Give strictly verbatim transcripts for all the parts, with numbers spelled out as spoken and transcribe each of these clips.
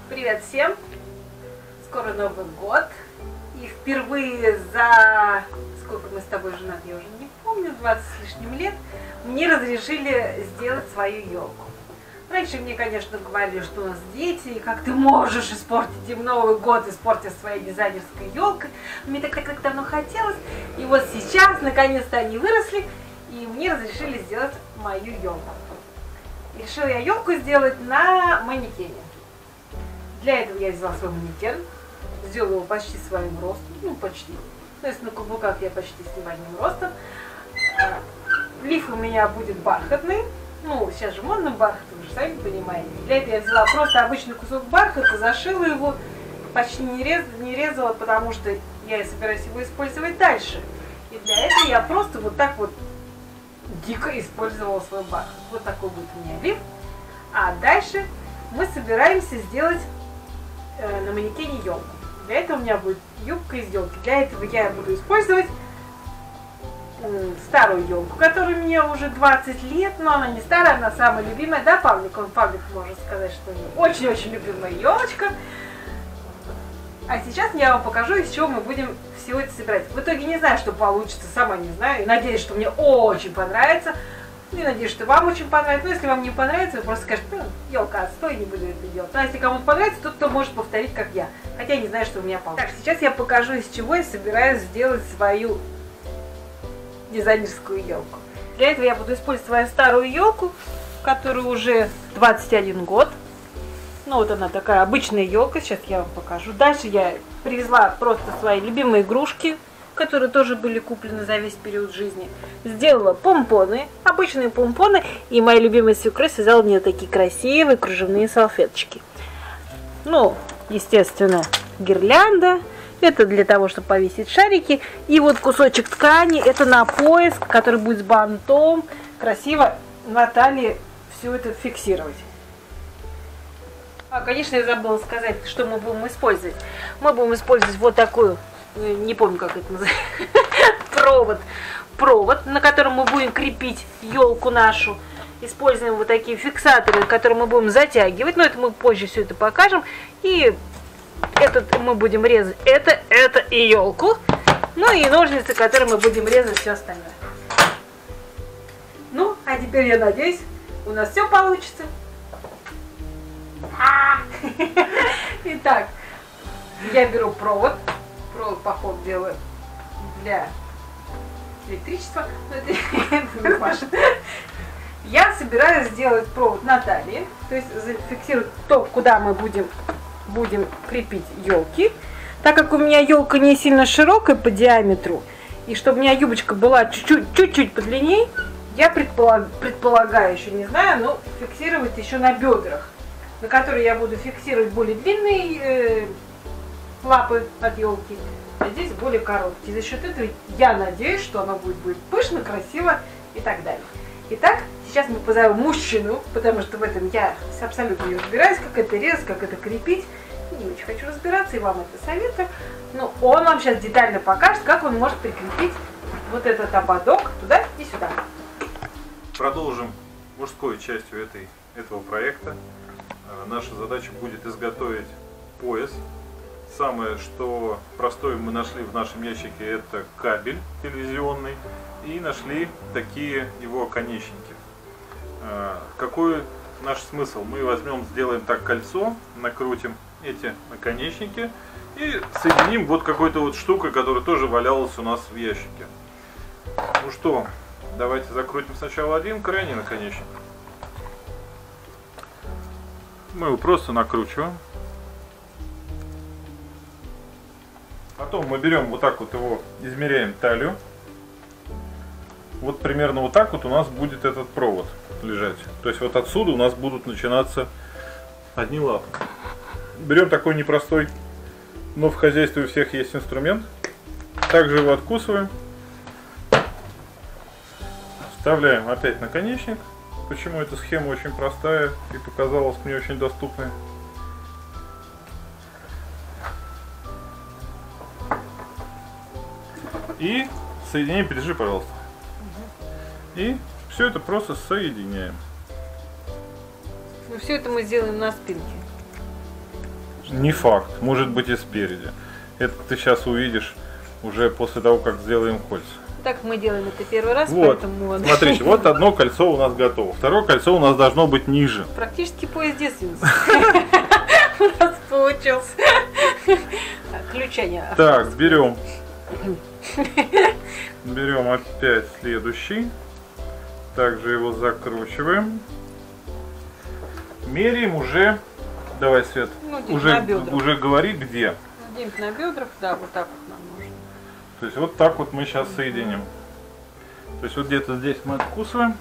Привет всем! Скоро Новый год. И впервые за... Сколько мы с тобой женаты, я уже не помню, двадцать с лишним лет, мне разрешили сделать свою елку. Раньше мне, конечно, говорили, что у нас дети, и как ты можешь испортить им Новый год, испортив своей дизайнерской елкой. Мне так так давно хотелось. И вот сейчас, наконец-то, они выросли, и мне разрешили сделать мою елку. Решила я елку сделать на манекене. Для этого я взяла свой манекен, сделала его почти своим ростом, ну почти, то есть на каблуках я почти с небольшим ростом. Лиф у меня будет бархатный, ну сейчас же модно бархат, вы же сами понимаете. Для этого я взяла просто обычный кусок бархата, зашила его, почти не резала, не резала, потому что я собираюсь его использовать дальше. И для этого я просто вот так вот дико использовала свой бархат. Вот такой будет у меня лиф. А дальше мы собираемся сделать э, на манекене елку. Для этого у меня будет юбка из елки. Для этого я буду использовать э, старую елку, которая у меня уже двадцать лет, но она не старая, она самая любимая. Да, Павлик? Он, Павлик может сказать, что у него очень-очень любимая елочка. А сейчас я вам покажу, из чего мы будем все это собирать. В итоге не знаю, что получится, сама не знаю. И надеюсь, что мне очень понравится. И надеюсь, что вам очень понравится. Но если вам не понравится, вы просто скажете, ну, елка, отстой, не буду это делать. Ну, а если кому-то понравится, тот, кто может повторить, как я. Хотя я не знаю, что у меня получится. Так, сейчас я покажу, из чего я собираюсь сделать свою дизайнерскую елку. Для этого я буду использовать свою старую елку, которая уже двадцать один год. Ну, вот она такая обычная елка, сейчас я вам покажу. Дальше я привезла просто свои любимые игрушки, которые тоже были куплены за весь период жизни. Сделала помпоны, обычные помпоны, и моя любимая свекровь связала мне такие красивые кружевные салфеточки. Ну, естественно, гирлянда. Это для того, чтобы повесить шарики. И вот кусочек ткани, это на пояс, который будет с бантом. Красиво на талии все это фиксировать. А, конечно, я забыла сказать, что мы будем использовать. Мы будем использовать вот такую, не помню, как это называется, провод, провод, на котором мы будем крепить елку нашу. Используем вот такие фиксаторы, которые мы будем затягивать, но это мы позже все это покажем. И этот мы будем резать, это, это и елку, ну и ножницы, которые мы будем резать все остальное. Ну, а теперь я надеюсь, у нас все получится. Итак, я беру провод. Провод, поход делаю для электричества. Я собираюсь сделать провод на талии, то есть зафиксировать то, куда мы будем, будем крепить елки. Так как у меня елка не сильно широкая по диаметру, и чтобы у меня юбочка была чуть-чуть подлиннее, я предполагаю, предполагаю, еще не знаю, но фиксировать еще на бедрах, на которые я буду фиксировать более длинные э, лапы от елки, а здесь более короткие. За счет этого я надеюсь, что оно будет, будет пышно, красиво и так далее. Итак, сейчас мы позовем мужчину, потому что в этом я абсолютно не разбираюсь, как это резать, как это крепить. Не очень хочу разбираться, и вам это советую. Но он вам сейчас детально покажет, как он может прикрепить вот этот ободок туда и сюда. Продолжим мужской частью этой, этого проекта. Наша задача будет изготовить пояс. Самое, что простое мы нашли в нашем ящике, это кабель телевизионный. И нашли такие его оконечники. Какой наш смысл? Мы возьмем, сделаем так кольцо, накрутим эти наконечники и соединим вот какой-то вот штукой, которая тоже валялась у нас в ящике. Ну что, давайте закрутим сначала один крайний наконечник. Мы его просто накручиваем. Потом мы берем вот так вот его, измеряем талию. Вот примерно вот так вот у нас будет этот провод лежать. То есть вот отсюда у нас будут начинаться одни лапы. Берем такой непростой, но в хозяйстве у всех есть инструмент. Также его откусываем. Вставляем опять наконечник. Почему эта схема очень простая и показалась мне очень доступной. И соединение, придержи, пожалуйста. И все это просто соединяем. Ну, все это мы сделаем на спинке. Не факт, может быть и спереди. Это ты сейчас увидишь уже после того, как сделаем кольца. Так мы делаем это первый раз, Вот, поэтому... смотрите, вот одно кольцо у нас готово. Второе кольцо у нас должно быть ниже. Практически поезд девственницы у нас получился. Ключение. Так, берем. Берем опять следующий. Также его закручиваем. Меряем уже. Давай, Свет. Ну, уже, уже говори где. Где-нибудь на бедрах, да, вот так вот нам нужно. То есть вот так вот мы сейчас соединим. То есть вот где-то здесь мы откусываем.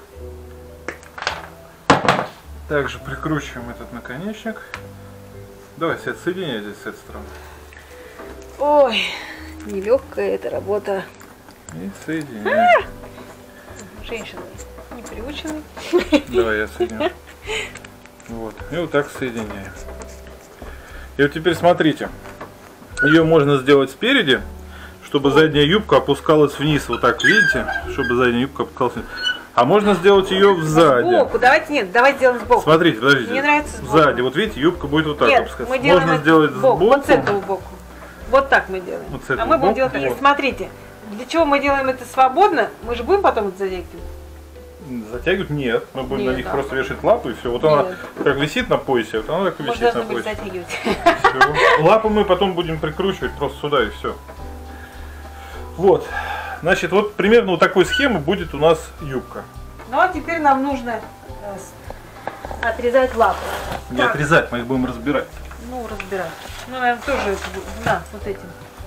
Также прикручиваем этот наконечник. Давай, Свет, соединяй здесь с этой стороны. Ой, нелегкая эта работа. И соединяем. Женщины не приучены. Давай я соединю. Вот. И вот так соединяем. И вот теперь смотрите. Ее можно сделать спереди, чтобы задняя юбка опускалась вниз. Вот так, видите? Чтобы задняя юбка опускалась вниз. А можно сделать ее сзади. Сбоку. Давайте, нет, давайте сделаем сбоку. Смотрите, подождите. Мне нравится сбоку. Сзади. Вот видите, юбка будет вот так нет, опускаться. мы делаем Можно сделать сбоку. сбоку. Вот с этого боку. Вот так мы делаем. Вот с этого а мы будем боку, делать... вот. Нет, смотрите. Для чего мы делаем это свободно? Мы же будем потом это затягивать? Затягивать? Нет. Мы будем Нет, на них да. просто вешать лапы и все. Вот Нет. она как висит на поясе, вот она так и Мы висит на должны были поясе. затягивать. Всё. Лапы мы потом будем прикручивать просто сюда и все. Вот. Значит, вот примерно вот такой схемы будет у нас юбка. Ну а теперь нам нужно отрезать лапы. Не Так. отрезать, мы их будем разбирать. Ну, разбирать. Ну, наверное, тоже это будет. Да, вот этим.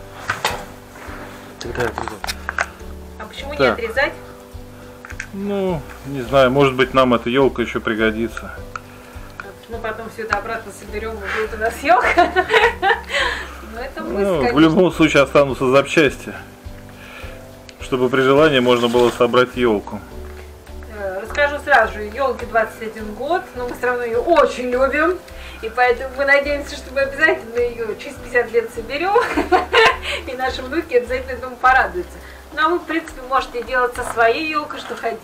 Тогда отрезал. А почему не Так. отрезать? Ну, не знаю, может быть нам эта елка еще пригодится. Мы потом все это обратно соберем, и будет у нас елка. Но это мы, Ну, в конечно. любом случае останутся запчасти, чтобы при желании можно было собрать елку. Э, Расскажу сразу же, елке двадцать один год, но мы все равно ее очень любим. И поэтому мы надеемся, что мы обязательно ее через пятьдесят лет соберем. И наши внуки обязательно этому порадуются. Ну а вы, в принципе, можете делать со своей елкой, что хотите.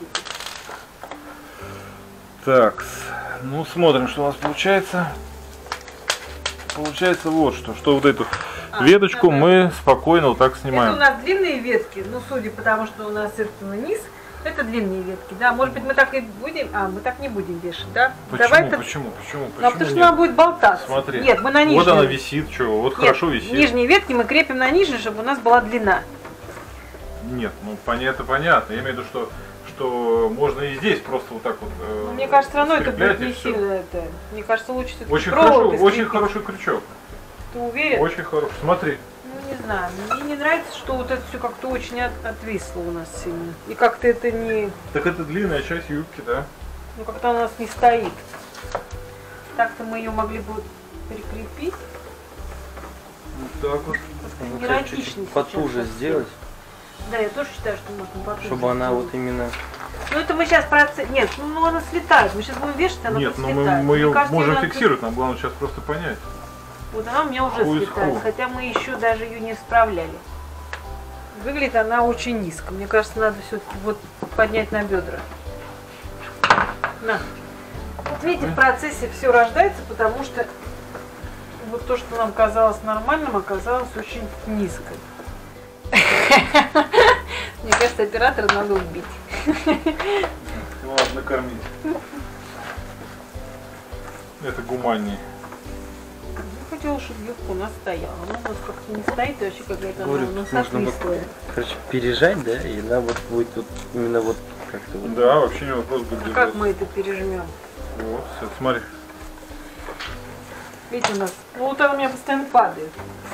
Так, ну смотрим, что у нас получается. Получается вот что, что вот эту А, веточку ага. мы спокойно вот так Это у снимаем. нас длинные ветки, ну судя по тому, что у нас это низ, это длинные ветки, да. Может быть мы так и будем, а мы так не будем вешать, да? Почему, Давай-то- почему, почему, Ну, а почему потому что нет? она будет болтаться. Смотри, Нет, мы на вот нижнюю. она висит, что, вот Нет, хорошо висит. Нижние ветки мы крепим на нижнюю, чтобы у нас была длина. Нет, ну понятно, понятно. Я имею в виду, что, что можно и здесь просто вот так вот. э, Но мне кажется, все равно это скреплять будет и не всё. сильно это. Мне кажется, лучше все-таки Очень хорошо, проволокой очень скрепить. хороший крючок. Ты уверен? Очень хороший. Смотри. Ну не знаю. Мне не нравится, что вот это все как-то очень от- отвисло у нас сильно. И как-то это не. Так это длинная часть юбки, да? Ну как-то она у нас не стоит. Так-то мы ее могли бы прикрепить. Вот так вот. Ну, Эротично как чуть-чуть сейчас потуже совсем. сделать, Да, я тоже считаю, что можно потуже. чтобы она сделать. вот именно... Ну это мы сейчас процесс. Нет, ну, ну она слетает. Мы сейчас будем вешать, она Нет, будет ну мы, слетать. мы ее Мне кажется, можем она- фиксировать, нам главное сейчас просто понять. Вот она у меня уже Who is слетает, who? хотя мы еще даже ее не справляли. Выглядит она очень низко. Мне кажется, надо все-таки вот поднять на бедра. На. Вот видите, в процессе все рождается, потому что вот то, что нам казалось нормальным, оказалось очень низко. Мне кажется, оператора надо убить. Ну ладно, накормить. Это гуманней. Я хотела, чтобы юбка у нас стояла. Она у нас как-то не стоит, и вообще какая-то она Говорю, у нас можно вот, отвислая. короче, пережать, да, и она вот будет вот именно вот как-то вот... Да, вообще не вопрос будет. А как мы это пережмем? Вот, все, смотри. Видите, у нас. Ну вот она у меня постоянно падает.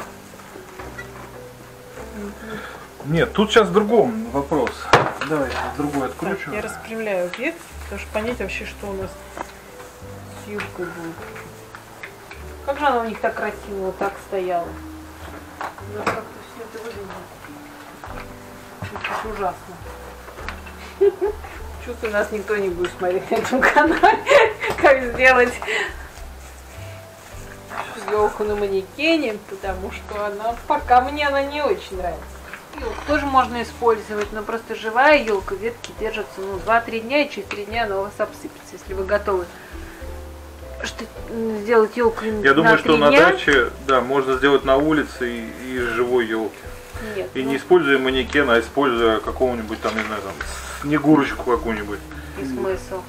Нет, тут сейчас в другом вопрос. Давай, другой Так, откручу. я распрямляю ветвь, потому что понять вообще, что у нас с юбкой будет. Как же она у них так красиво вот так стояла? У нас как-то все это выглядит чуть-чуть ужасно. Чувствую, нас никто не будет смотреть на этом канале, как сделать елку на манекене, потому что она пока мне она не очень нравится. Елку тоже можно использовать, но просто живая елка, ветки держатся ну, два-три дня, и через три дня она у вас обсыпется, если вы готовы что сделать елку Я на думаю, что три на дня. даче, да, можно сделать на улице и, и живой елки. Нет, И ну, не используя манекен, а используя какого-нибудь там, не знаю, там, снегурочку какую-нибудь. и смысл.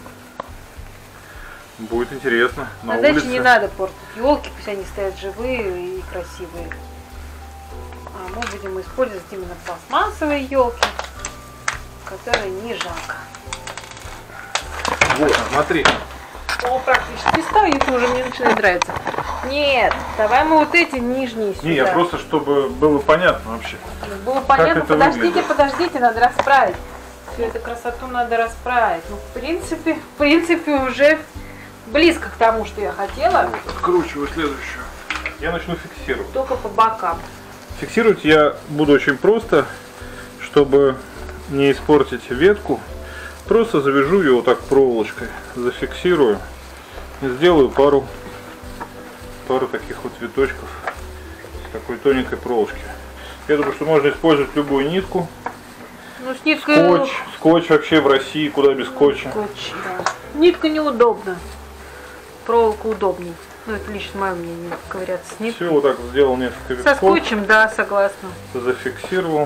Будет интересно. На, На улице. даче не надо портить елки, пусть они стоят живые и красивые. А мы будем использовать именно пластмассовые елки, которые не жалко. Вот, смотри. О, практически стоит, уже мне начинает нравиться. Нет, давай мы вот эти нижние сюда. Не, я просто, чтобы было понятно вообще. Было понятно, это подождите, выглядит? подождите, надо расправить. Всю эту красоту надо расправить. Ну, в принципе, в принципе, уже близко к тому, что я хотела, Откручиваю следующую. Я начну фиксировать. только по бокам. Фиксировать я буду очень просто, чтобы не испортить ветку. Просто завяжу ее вот так проволочкой, зафиксирую и сделаю пару, пару таких вот цветочков с такой тоненькой проволочки. Я думаю, что можно использовать любую нитку. Ну, с ниткой... Скотч, скотч вообще в России, куда без скотча. Скотч, да. Нитка неудобна. Проволока удобней. Ну, это лично мое мнение, ковыряться с ниткой. Все, вот так сделал несколько Со витков, скотчем, да, согласна. зафиксировал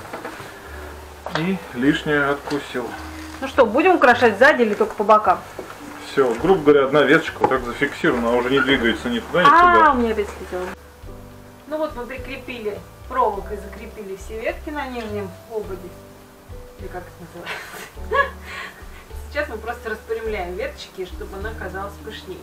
и лишнее откусил. Ну что, будем украшать сзади или только по бокам? Все, грубо говоря, одна веточка вот так зафиксирована, она уже не двигается ни туда, ни А, сюда. у меня опять слетело. Ну вот мы прикрепили, проволокой закрепили все ветки на нижнем ободе. Или как это называется. Сейчас мы просто распрямляем веточки, чтобы она казалась пышнее.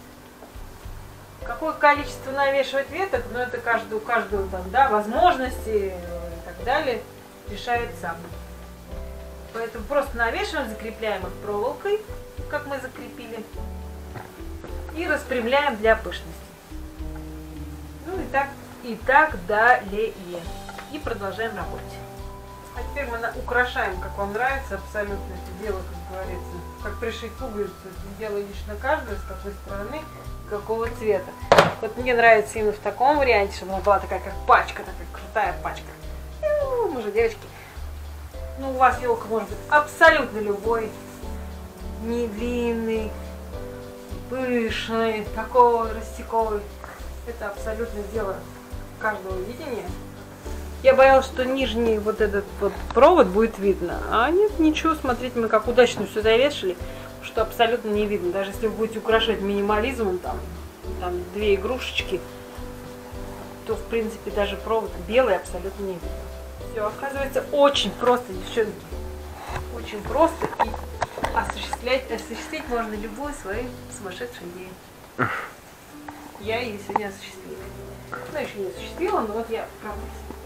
Какое количество навешивать веток, ну это каждый, у каждого там, да, возможности и так далее решает сам. Поэтому просто навешиваем, закрепляем их проволокой, как мы закрепили, и распрямляем для пышности. Ну и так, и так далее. И продолжаем работать. А теперь мы на- украшаем, как вам нравится, абсолютно это дело, как говорится, как пришить пуговицу, это дело лично каждого, с какой стороны, какого цвета. Вот мне нравится именно в таком варианте, чтобы она была такая, как пачка, такая крутая пачка. Ну, мы же девочки. Ну, у вас елка может быть абсолютно любой, не длинный, пышный, такой растяковый. Это абсолютно дело каждого видения. Я боялась, что нижний вот этот вот провод будет видно. А нет, ничего, смотрите, мы как удачно все завешали, что абсолютно не видно. Даже если вы будете украшать минимализмом, там, там две игрушечки, то в принципе даже провод белый абсолютно не видно. Все, оказывается, очень просто, девчонки. Очень просто. И осуществлять, осуществить можно любую свою сумасшедшую идею. Я ее сегодня осуществила. Ну, еще не осуществила, но вот я пробовала.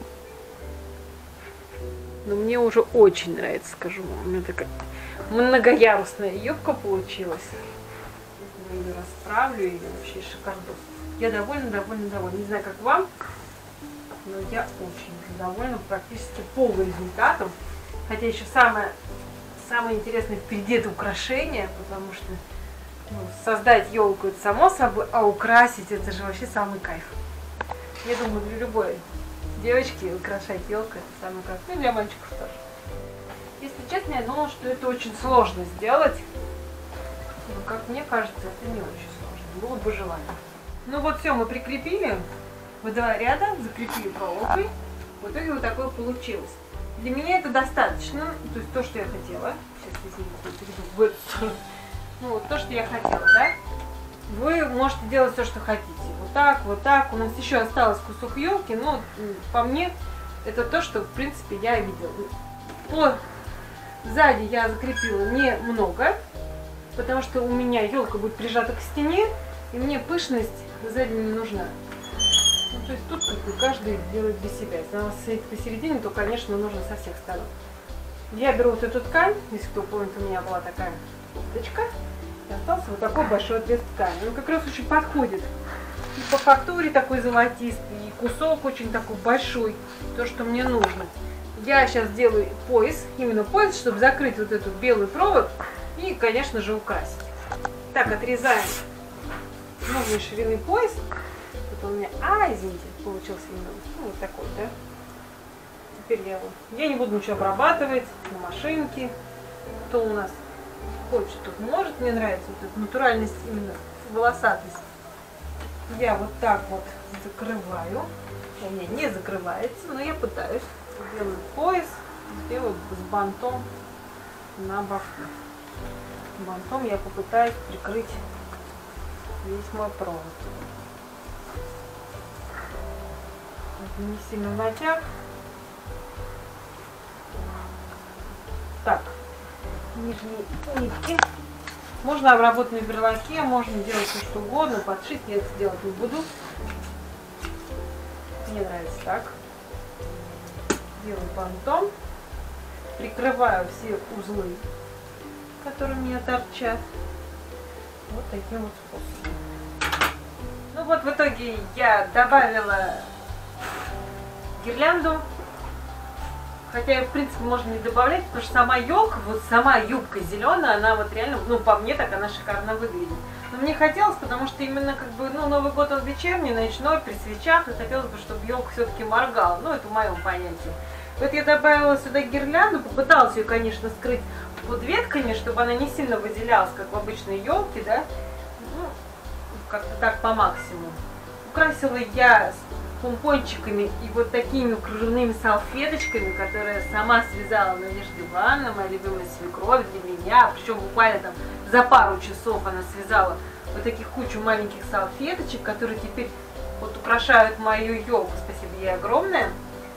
Но мне уже очень нравится, скажу вам. У меня такая многоярусная юбка получилась. Я ее расправлю, и вообще шикардос. Я довольна, довольна, довольна. Не знаю, как вам, но я очень довольна практически полным результатом. Хотя еще самое, самое интересное впереди это украшение, потому что ну, создать елку это само собой, а украсить это же вообще самый кайф. Я думаю, для любой девочки украшать елку это самый кайф. Ну и для мальчиков тоже. Если честно, я думала, что это очень сложно сделать. Но, как мне кажется, это не очень сложно. Было бы желание. Ну вот все, мы прикрепили. В два ряда закрепили проволокой. В итоге вот такое получилось. Для меня это достаточно. То есть то, что я хотела. Сейчас, извините, я перейду в эту сторону. Ну вот то, что я хотела, да? Вы можете делать все, что хотите. Вот так, вот так. У нас еще осталось кусок елки, но по мне это то, что в принципе я видела. По... Сзади я закрепила немного, потому что у меня елка будет прижата к стене, и мне пышность сзади не нужна. Ну, то есть тут как бы каждый делает для себя. Если она стоит посередине, то, конечно, нужно со всех сторон. Я беру вот эту ткань, если кто помнит, у меня была такая кофточка, и остался вот такой большой отрез ткани. Он как раз очень подходит. И по фактуре такой золотистый, и кусок очень такой большой, то, что мне нужно. Я сейчас делаю пояс, именно пояс, чтобы закрыть вот этот белый провод и, конечно же, украсить. Так, отрезаем нужной ширины пояс. Вот у меня, а, извините, получился немного, ну, вот такой, да. Теперь я его, я не буду ничего обрабатывать на машинке. Кто у нас хочет, тут может. Мне нравится вот эта натуральность именно волосатость. Я вот так вот закрываю. У меня не закрывается, но я пытаюсь. Делаю пояс, сделаю с бантом на боку. Бантом я попытаюсь прикрыть весь мой провод. Не сильно натяг. Так, нижние нитки. Можно обработать на берлоке, можно делать все что угодно, подшить, я это делать не буду. Мне нравится так. Делаю бантом, прикрываю все узлы, которые у меня торчат. Вот таким вот способом. Ну вот в итоге я добавила гирлянду. Хотя, в принципе, можно не добавлять, потому что сама елка, вот сама юбка зеленая, она вот реально, ну, по мне так она шикарно выглядит. Но мне хотелось, потому что именно, как бы, ну, Новый год он вечерний, ночной, при свечах, и хотелось бы, чтобы елка все-таки моргала. Ну, это в моем понятии. Вот я добавила сюда гирлянду, попыталась ее, конечно, скрыть под ветками, чтобы она не сильно выделялась, как в обычной елке, да, ну, как-то так по максимуму. Украсила я помпончиками и вот такими кружевными салфеточками, которые я сама связала Надежда Ивановна, моя любимая свекровь для меня, причем буквально там за пару часов она связала вот таких кучу маленьких салфеточек, которые теперь вот украшают мою елку. Спасибо ей огромное.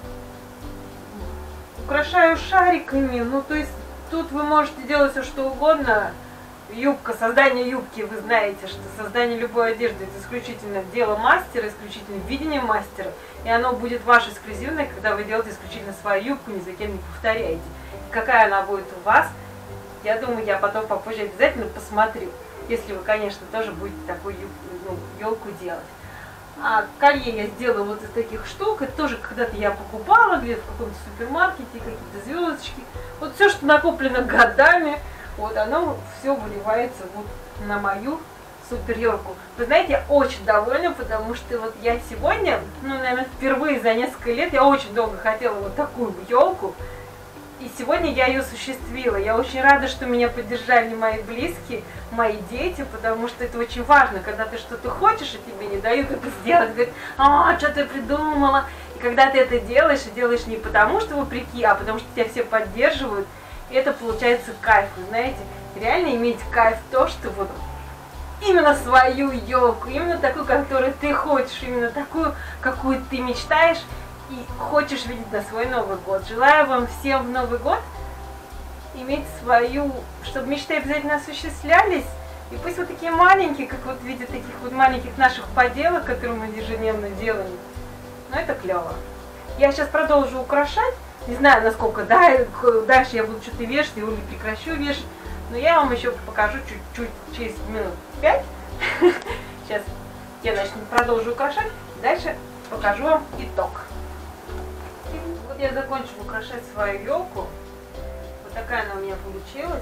Украшаю шариками, ну то есть тут вы можете делать все что угодно. Юбка, создание юбки, вы знаете, что создание любой одежды это исключительно дело мастера, исключительно видение мастера, и оно будет ваше эксклюзивное, когда вы делаете исключительно свою юбку, ни за кем не повторяете. И какая она будет у вас, я думаю, я потом попозже обязательно посмотрю, если вы, конечно, тоже будете такую юбку, ну, елку делать. А колье я сделала вот из таких штук, это тоже когда-то я покупала где-то в каком-то супермаркете, какие-то звездочки, вот все, что накоплено годами. Вот оно все выливается вот на мою супер елку. Вы знаете, я очень довольна, потому что вот я сегодня, ну, наверное, впервые за несколько лет, я очень долго хотела вот такую елку. И сегодня я ее осуществила. Я очень рада, что меня поддержали мои близкие, мои дети, потому что это очень важно, когда ты что-то хочешь, и тебе не дают это сделать. Говорят, а, что ты придумала? И когда ты это делаешь, и делаешь не потому, что вопреки, а потому что тебя все поддерживают, и это получается кайф. Вы знаете, реально иметь кайф то, что вот именно свою елку, именно такую, которую ты хочешь, именно такую, какую ты мечтаешь и хочешь видеть на свой Новый год. Желаю вам всем в Новый год иметь свою, чтобы мечты обязательно осуществлялись. И пусть вот такие маленькие, как вот в виде таких вот маленьких наших поделок, которые мы ежедневно делаем, но это клево. Я сейчас продолжу украшать. Не знаю, насколько да, дальше я буду что-то вешать, или прекращу вешать. Но я вам еще покажу чуть-чуть через минут пять. Сейчас я начну, продолжу украшать. Дальше покажу вам итог. Вот я закончила украшать свою елку. Вот такая она у меня получилась.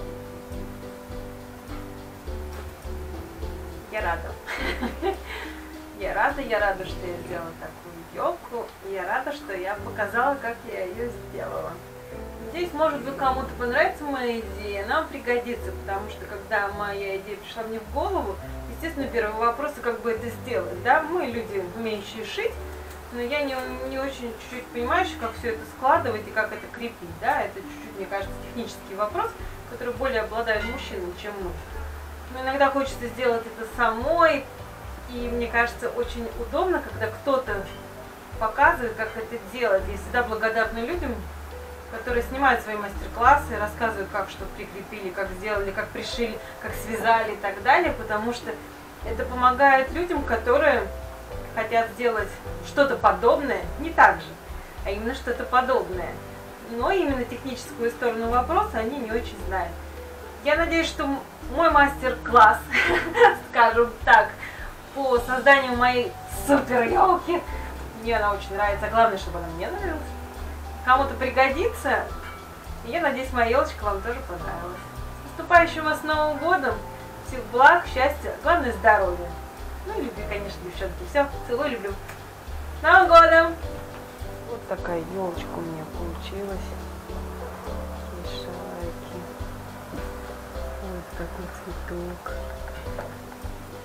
Я рада. Я рада, я рада, что я сделала такую елку. И я рада, что я показала, как я ее сделала. Надеюсь, может быть, кому-то понравится моя идея, она вам пригодится, потому что когда моя идея пришла мне в голову, естественно, первый вопрос, как бы это сделать. Да, мы люди, умеющие шить, но я не, не очень чуть-чуть понимающая, как все это складывать и как это крепить. Да, это чуть-чуть, мне кажется, технический вопрос, который более обладает мужчиной, чем мы. Но иногда хочется сделать это самой, и мне кажется, очень удобно, когда кто-то показывает, как это делать. Я всегда благодарна людям, которые снимают свои мастер-классы, рассказывают, как что прикрепили, как сделали, как пришили, как связали и так далее, потому что это помогает людям, которые хотят сделать что-то подобное, не так же, а именно что-то подобное. Но именно техническую сторону вопроса они не очень знают. Я надеюсь, что мой мастер-класс, скажем так, по созданию моей супер елки, мне она очень нравится, а главное, чтобы она мне нравилась, кому-то пригодится. И я надеюсь, моя елочка вам тоже понравилась. С наступающим вас Новым годом! Всех благ, счастья, главное здоровья. Ну и любви, конечно, девчонки. Все, целую, люблю. С Новым годом! Вот такая елочка у меня получилась. Такие шарики. Вот такой цветок.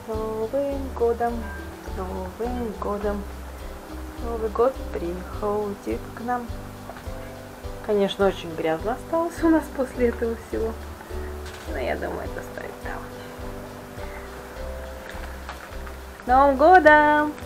С Новым годом, с Новым годом. Новый год приходит к нам. Конечно, очень грязно осталось у нас после этого всего. Но я думаю, это стоит того. С Новым годом!